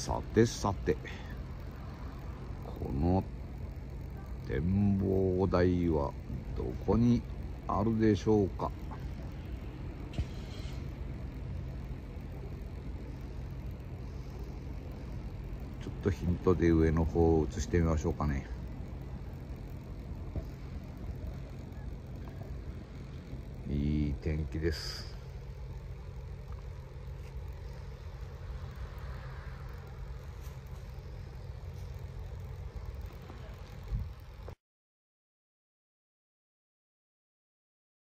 さてさて、この展望台はどこにあるでしょうか。ちょっとヒントで上の方を映してみましょうかね。いい天気です。